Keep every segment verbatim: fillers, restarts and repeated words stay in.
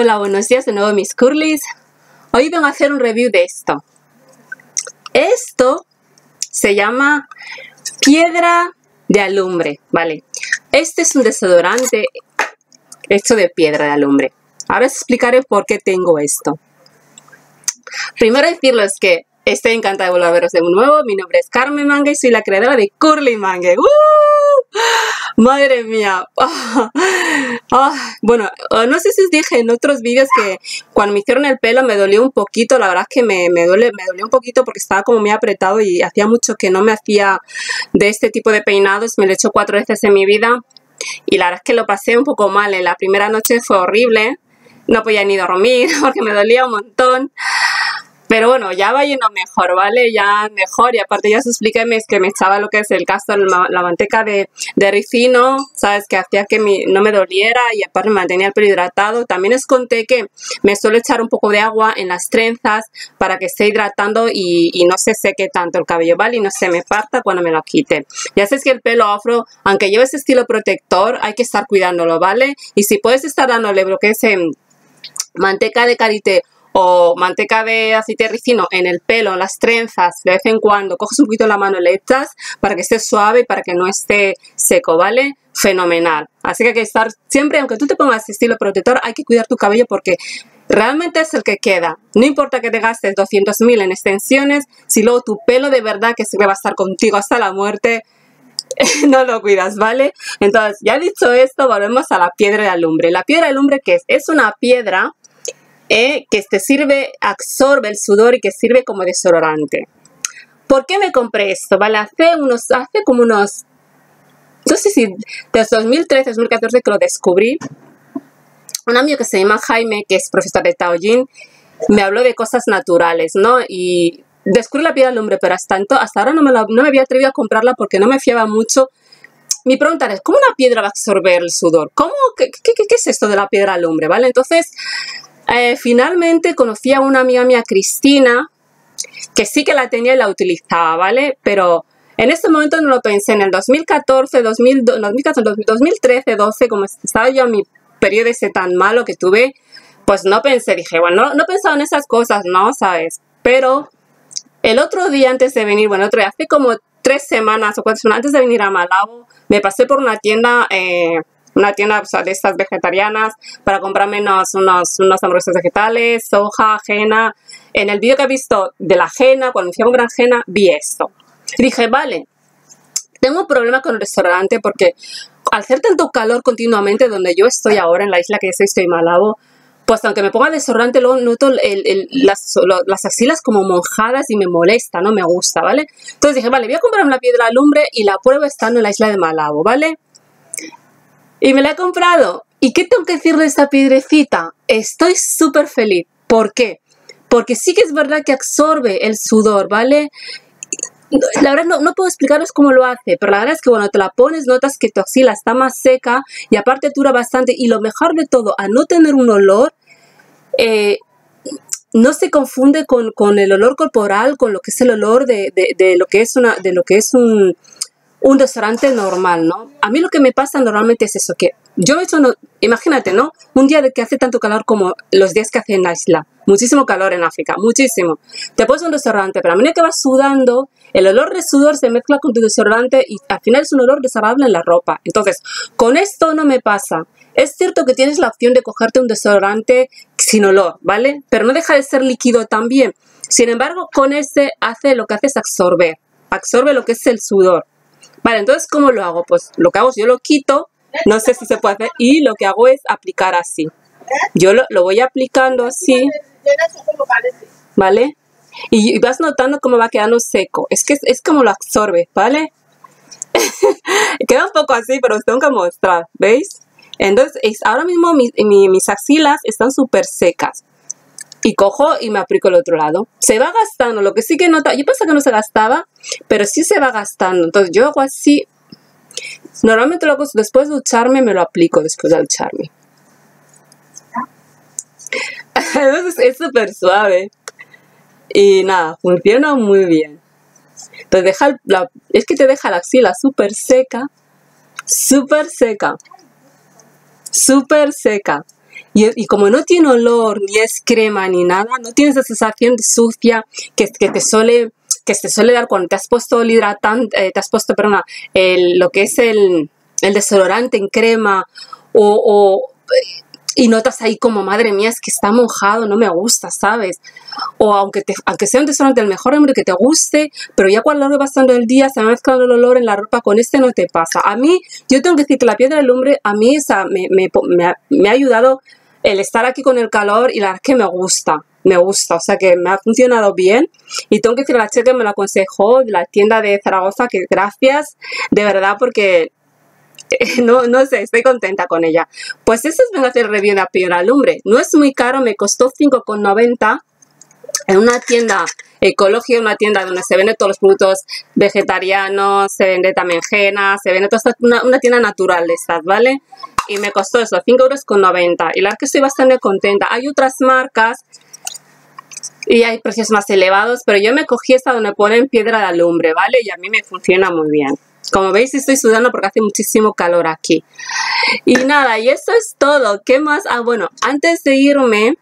Hola, buenos días de nuevo mis curlies. Hoy vengo a hacer un review de esto. Esto se llama piedra de alumbre, ¿vale? Este es un desodorante hecho de piedra de alumbre. Ahora os explicaré por qué tengo esto. Primero decirles que estoy encantada de volver a veros de nuevo. Mi nombre es Carmen Mangue y soy la creadora de Curly Mangue. ¡Uh! ¡Madre mía! Oh, oh, bueno, no sé si os dije en otros vídeos que cuando me hicieron el pelo me dolió un poquito. La verdad es que me, me, duele, me dolió un poquito porque estaba como muy apretado y hacía mucho que no me hacía de este tipo de peinados. Me lo he hecho cuatro veces en mi vida y la verdad es que lo pasé un poco mal. En la primera noche fue horrible. No podía ni dormir porque me dolía un montón. Pero bueno, ya va yendo mejor, ¿vale? Ya mejor. Y aparte ya os expliqué que me echaba lo que es el castor, la manteca de, de ricino, ¿sabes? Que hacía que mi, no me doliera y aparte me mantenía el pelo hidratado. También os conté que me suelo echar un poco de agua en las trenzas para que esté hidratando y, y no se seque tanto el cabello, ¿vale? Y no se me parta cuando me lo quite. Ya sabes que el pelo afro, aunque lleve ese estilo protector, hay que estar cuidándolo, ¿vale? Y si puedes estar dándole lo que es en manteca de karité o manteca de aceite de ricino en el pelo, en las trenzas, de vez en cuando coges un poquito la mano y le echas para que esté suave y para que no esté seco, ¿vale? Fenomenal. Así que hay que estar siempre, aunque tú te pongas estilo protector, hay que cuidar tu cabello porque realmente es el que queda. No importa que te gastes doscientos mil en extensiones, si luego tu pelo de verdad que siempre va a estar contigo hasta la muerte, no lo cuidas, ¿vale? Entonces, ya dicho esto, volvemos a la piedra de alumbre. La piedra de alumbre, ¿qué es? Es una piedra Eh, que te sirve, absorbe el sudor y que sirve como desodorante. ¿Por qué me compré esto? Vale, hace unos, hace como unos, no sé si desde dos mil trece, dos mil catorce que lo descubrí. Un amigo que se llama Jaime, que es profesor de Taoyin, me habló de cosas naturales, ¿no? Y descubrí la piedra del alumbre, pero hasta, hasta ahora no me, la, no me había atrevido a comprarla porque no me fiaba mucho. Mi pregunta es, ¿cómo una piedra va a absorber el sudor? ¿Cómo? ¿Qué, qué, qué, qué es esto de la piedra del alumbre? ¿Vale? Entonces, Eh, finalmente conocí a una amiga mía, Cristina, que sí que la tenía y la utilizaba, ¿vale? Pero en este momento no lo pensé. En el dos mil catorce, dos mil, dos mil catorce, dos mil trece, doce, como estaba yo en mi periodo ese tan malo que tuve, pues no pensé, dije, bueno, no, no pensaba en esas cosas, ¿no? ¿Sabes? Pero el otro día antes de venir, bueno, otro día, hace como tres semanas o cuatro semanas antes de venir a Malabo, me pasé por una tienda... Eh, una tienda, o sea, de estas vegetarianas para comprarme unos, unos, unos hamburguesas vegetales, soja, ajena. En el vídeo que he visto de la ajena, cuando me fui a comprar ajena, vi esto. Y dije, vale, tengo un problema con el restaurante porque al hacer tanto calor continuamente donde yo estoy ahora, en la isla que estoy, estoy en Malabo, pues aunque me ponga desodorante, luego noto el, el, las, lo, las axilas como mojadas y me molesta, no me gusta, ¿vale? Entonces dije, vale, voy a comprarme la piedra de alumbre y la pruebo estando en la isla de Malabo, ¿vale? Y me la he comprado. ¿Y qué tengo que decir de esta piedrecita? Estoy súper feliz. ¿Por qué? Porque sí que es verdad que absorbe el sudor, ¿vale? La verdad no, no puedo explicaros cómo lo hace, pero la verdad es que cuando te la pones notas que tu axila está más seca y aparte dura bastante. Y lo mejor de todo, a no tener un olor, eh, no se confunde con, con el olor corporal, con lo que es el olor de, de, de lo que es una, de lo que es un... un desodorante normal, ¿no? A mí lo que me pasa normalmente es eso, que yo he hecho, no, imagínate, ¿no? Un día de que hace tanto calor como los días que hace en la isla. Muchísimo calor en África, muchísimo. Te pones un desodorante, pero a medida que vas sudando, el olor de sudor se mezcla con tu desodorante y al final es un olor desagradable en la ropa. Entonces, con esto no me pasa. Es cierto que tienes la opción de cogerte un desodorante sin olor, ¿vale? Pero no deja de ser líquido también. Sin embargo, con este hace lo que hace es absorber. Absorbe lo que es el sudor. Vale, entonces, ¿cómo lo hago? Pues lo que hago es yo lo quito, no sé si se puede hacer, y lo que hago es aplicar así. Yo lo, lo voy aplicando así, ¿vale? Y, y vas notando cómo va quedando seco. Es que es, es como lo absorbe, ¿vale? Queda un poco así, pero os tengo que mostrar, ¿veis? Entonces, es, ahora mismo mi, mi, mis axilas están súper secas. Y cojo y me aplico el otro lado. Se va gastando, lo que sí que nota, yo pensaba que no se gastaba, pero sí se va gastando. Entonces yo hago así. Normalmente lo hago después de ducharme, me lo aplico después de ducharme. Entonces es súper suave. Y nada, funciona muy bien. Entonces deja la, es que te deja la axila súper seca. Súper seca. Súper seca. Y, y como no tiene olor, ni es crema, ni nada, no tienes esa sensación de sucia que, que te suele que te suele dar cuando te has puesto el hidratante, eh, te has puesto, perdona, el, lo que es el, el desodorante en crema o, o y notas ahí como, madre mía, es que está mojado, no me gusta, ¿sabes? O aunque, te, aunque sea un desodorante del mejor hombre que te guste, pero ya cuando lo vas pasando el día, se va mezclando el olor en la ropa, con este no te pasa. A mí, yo tengo que decir que la piedra del lumbre, a mí esa, me, me, me, ha, me ha ayudado el estar aquí con el calor y la verdad es que me gusta, me gusta, o sea que me ha funcionado bien. Y tengo que decir a la chica que me lo aconsejó de la tienda de Zaragoza, que gracias, de verdad, porque... No, no sé, estoy contenta con ella. Pues eso es, vengo a hacer review de la piedra del lumbre. No es muy caro, me costó cinco con noventa en una tienda ecológica, una tienda donde se venden todos los productos vegetarianos, se vende también henna, se vende toda una, una tienda natural de estas, ¿vale? Y me costó eso, cinco euros con noventa. Y la verdad que estoy bastante contenta. Hay otras marcas y hay precios más elevados, pero yo me cogí esta donde ponen piedra de lumbre, ¿vale? Y a mí me funciona muy bien. Como veis, estoy sudando porque hace muchísimo calor aquí. Y nada, y eso es todo. ¿Qué más? Ah, bueno, antes de irme,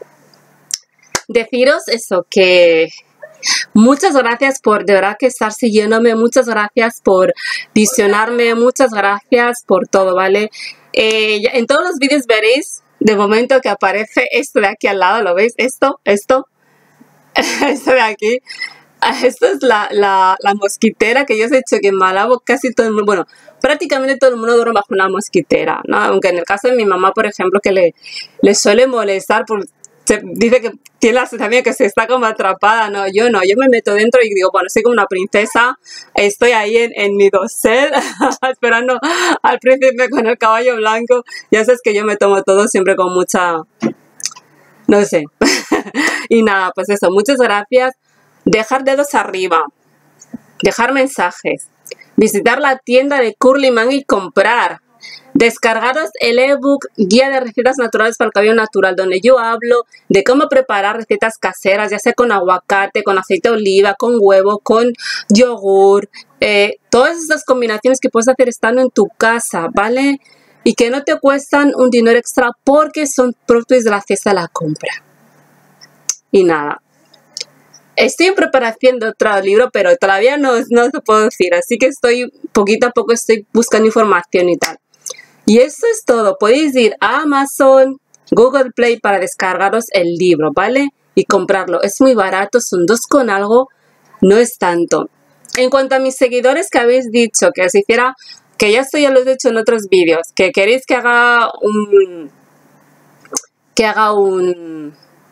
deciros eso, que muchas gracias por de verdad que estar siguiéndome. Muchas gracias por visionarme. Muchas gracias por todo, ¿vale? Eh, en todos los vídeos veréis de momento que aparece esto de aquí al lado. ¿Lo veis? Esto, esto, esto de aquí. Esto es la, la, la mosquitera que yo os he dicho que en Malabo casi todo el mundo, bueno, prácticamente todo el mundo duerme bajo una mosquitera, ¿no? Aunque en el caso de mi mamá, por ejemplo, que le, le suele molestar, por, se, dice que tiene la sensación que se está como atrapada, ¿no? Yo no, yo me meto dentro y digo, bueno, soy como una princesa, estoy ahí en, en mi dosel esperando al príncipe con el caballo blanco. Ya sabes que yo me tomo todo siempre con mucha, no sé. Y nada, pues eso, muchas gracias. Dejar dedos arriba, dejar mensajes, visitar la tienda de Curly Mang y comprar, descargaros el ebook Guía de Recetas Naturales para el Cabello Natural, donde yo hablo de cómo preparar recetas caseras, ya sea con aguacate, con aceite de oliva, con huevo, con yogur, eh, todas estas combinaciones que puedes hacer estando en tu casa, ¿vale? Y que no te cuestan un dinero extra porque son productos de la cesta de la compra. Y nada. Estoy en preparación de otro libro, pero todavía no, no se puedo decir. Así que estoy, poquito a poco estoy buscando información y tal. Y eso es todo. Podéis ir a Amazon, Google Play para descargaros el libro, ¿vale? Y comprarlo. Es muy barato, son dos con algo, no es tanto. En cuanto a mis seguidores que habéis dicho que os hiciera, que ya esto ya lo he dicho en otros vídeos, que queréis que haga un... que haga un...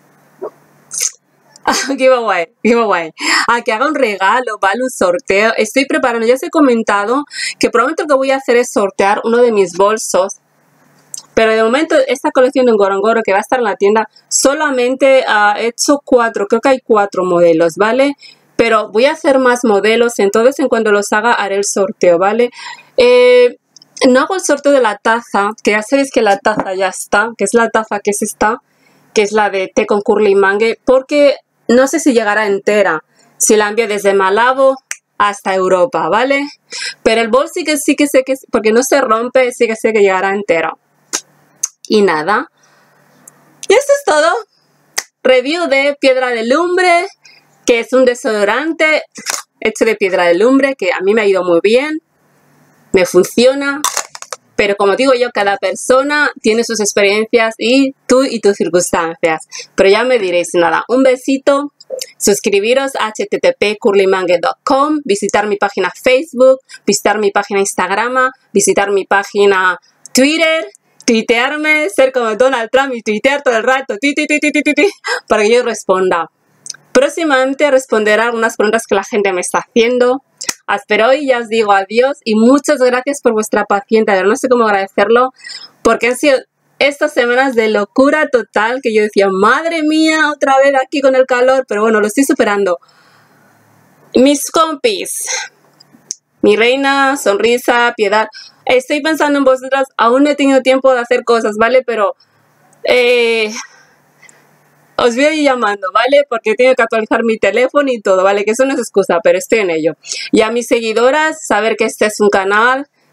giveaway, giveaway. Ah, que haga un regalo, ¿vale? Un sorteo. Estoy preparando, ya os he comentado que probablemente lo que voy a hacer es sortear uno de mis bolsos. Pero de momento esta colección de Ngorongoro que va a estar en la tienda solamente ha hecho cuatro, creo que hay cuatro modelos, ¿vale? Pero voy a hacer más modelos, entonces en cuanto los haga haré el sorteo, ¿vale? Eh, no hago el sorteo de la taza, que ya sabéis que la taza ya está, que es la taza que es esta, que es la de té con Curly Mange, porque no sé si llegará entera, si la envío desde Malabo hasta Europa, ¿vale? Pero el bol sí que sí que sé que, porque no se rompe, sí que sé que llegará entero. Y nada. Y esto es todo. Review de piedra de lumbre, que es un desodorante hecho de piedra de lumbre, que a mí me ha ido muy bien, me funciona. Pero como digo yo, cada persona tiene sus experiencias y tú y tus circunstancias. Pero ya me diréis nada. Un besito. Suscribiros a h t t p punto curly mange punto com. Visitar mi página Facebook. Visitar mi página Instagram. Visitar mi página Twitter. Tuitearme. Ser como Donald Trump y tuitear todo el rato. Ti, ti, ti, ti, ti, ti, para que yo responda. Próximamente responderé a algunas preguntas que la gente me está haciendo. Hasta hoy ya os digo adiós y muchas gracias por vuestra paciencia. No sé cómo agradecerlo porque han sido estas semanas de locura total que yo decía, madre mía, otra vez aquí con el calor, pero bueno, lo estoy superando. Mis compis, mi reina, sonrisa, piedad, estoy pensando en vosotras, aún no he tenido tiempo de hacer cosas, ¿vale? Pero eh, os voy a ir llamando, ¿vale? Porque tengo que actualizar mi teléfono y todo, ¿vale? Que eso no es excusa, pero estoy en ello. Y a mis seguidoras, saber que este es un canal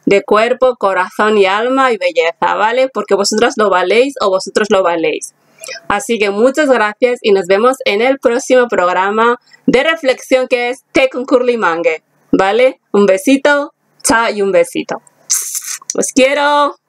de cuerpo, corazón y alma y belleza, ¿vale? Porque vosotras lo valéis o vosotros lo valéis. Así que muchas gracias y nos vemos en el próximo programa de reflexión que es Té con Curly Mange, ¿vale? Un besito, chao y un besito. ¡Os quiero!